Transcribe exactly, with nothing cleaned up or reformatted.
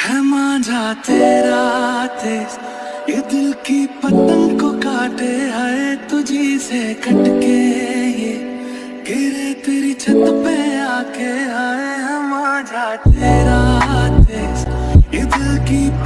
है मांझा तेरा तेज, ये दिल की पतंग को काटे, है तुझी से कटके ये गिरे तेरी छत पे आके। आए है मांझा तेरा तेज, ये दिल की